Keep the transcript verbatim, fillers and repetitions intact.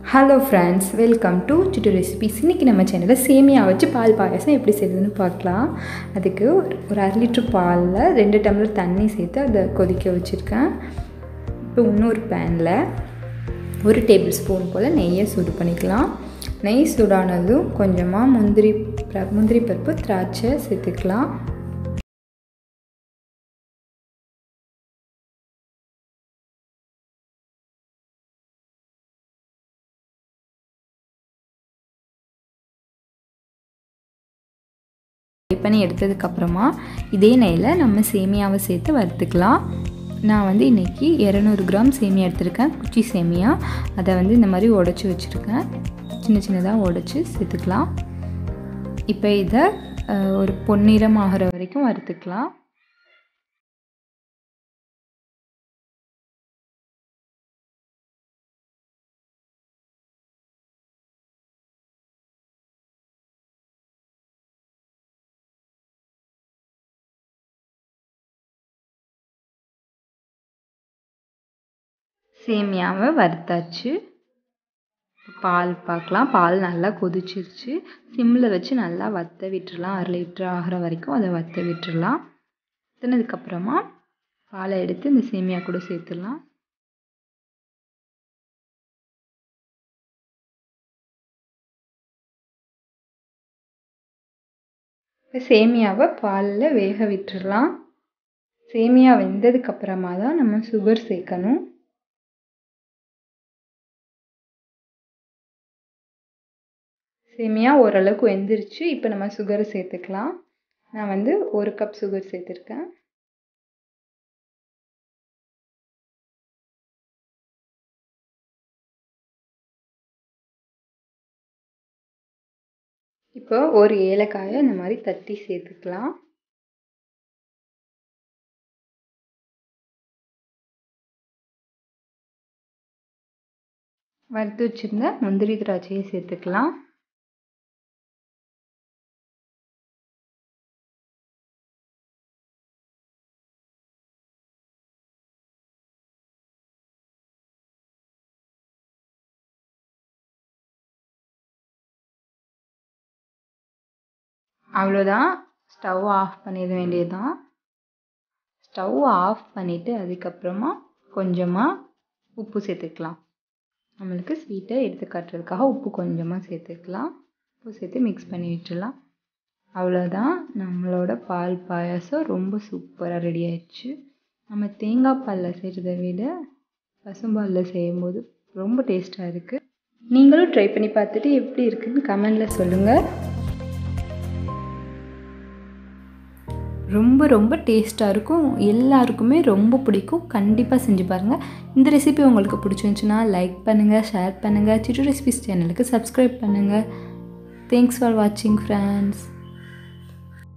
Hello friends, welcome to Chittu recipes. இன்னைக்கு நம்ம சேனல்ல சேமியா வச்சு பால் பாயாசம் எப்படி செய்யறதுன்னு பார்க்கலாம். அதுக்கு ஒரு அரை லிட்டர் பால்ல ரெண்டு டம்ளர் தண்ணி சேர்த்து அதை கொதிக்க வச்சிருக்கேன். இப்போ இன்னொரு panல ஒரு டேபிள் ஸ்பூன் போல நெய்யை சூடு பண்ணிக்கலாம். நெய் சூடானதும் கொஞ்சமா முந்திரி முந்திரி பருப்பு திராட்சை சேர்த்துக்கலாம். பண்ணி எடுத்ததுக்கு அப்புறமா இதே நெய்ல நம்ம சேமியாவை சேர்த்து வறுத்துக்கலாம். நான் வந்து இன்னைக்கு இருநூறு கிராம் சேமியா எடுத்துர்க்கேன். குச்சி சேமியா. அதை வந்து இந்த மாதிரி உடைச்சு வச்சிருக்கேன். சின்ன சின்னதா உடைச்சு சேர்த்துக்கலாம். இப்போ இத ஒரு பொன்னிறம் ஆகுற வரைக்கும் வறுத்துக்கலாம். சேமியாவை வறுத்தாச்சு. பால் பார்க்கலாம். பால் நல்லா கொதிச்சிருச்சு. சிம்ல வச்சு நல்லா வத்த விட்டுறலாம். அரை லிட்டர் ஆகிற வரைக்கும் அதை வத்த விட்டுறலாம். வத்தினதுக்கு அப்புறமா பாலை எடுத்து இந்த சேமியா கூட சேர்த்துடலாம். சேமியாவை பாலில் வேக விட்டுறலாம். சேமியா வெந்ததுக்கு அப்புறமா தான் நம்ம சுகர் சேர்க்கணும். சேமியா ஓரளவுக்கு வெந்துருச்சு. இப்போ நம்ம சுகரை சேர்த்துக்கலாம். நான் வந்து ஒரு கப் சுகர் சேர்த்துருக்கேன். இப்போ ஒரு ஏலக்காயை இந்த மாதிரி தட்டி சேர்த்துக்கலாம். வறுத்து வச்சிருந்த முந்திரி திராட்சையை சேர்த்துக்கலாம். அவ்வளோதான். ஸ்டவ் ஆஃப் பண்ணிட வேண்டியதுதான். ஸ்டவ் ஆஃப் பண்ணிவிட்டு அதுக்கப்புறமா கொஞ்சமாக உப்பு சேர்த்துக்கலாம். நம்மளுக்கு ஸ்வீட்டை எடுத்து காட்டுறதுக்காக உப்பு கொஞ்சமாக சேர்த்துக்கலாம். உப்பு சேர்த்து மிக்ஸ் பண்ணி விட்டுடலாம். அவ்வளோதான். நம்மளோட பால் பாயாசம் ரொம்ப சூப்பராக ரெடி ஆயிடுச்சு. நம்ம தேங்காய் பாலில் செய்கிறத விட பசும்பாலில் செய்யும்போது ரொம்ப டேஸ்ட்டாக இருக்குது. நீங்களும் ட்ரை பண்ணி பார்த்துட்டு எப்படி இருக்குன்னு கமெண்டில் சொல்லுங்கள். ரொம்ப ரொம்ப டேஸ்ட்டாக இருக்கும். எல்லாருக்குமே ரொம்ப பிடிக்கும். கண்டிப்பாக செஞ்சு பாருங்கள். இந்த ரெசிபி உங்களுக்கு பிடிச்சிருந்துச்சுன்னா லைக் பண்ணுங்கள், ஷேர் பண்ணுங்கள். சிட்டு ரெசிபிஸ் சேனலுக்கு சப்ஸ்கிரைப் பண்ணுங்கள். தேங்க்ஸ் ஃபார் வாட்சிங் ஃப்ரெண்ட்ஸ்.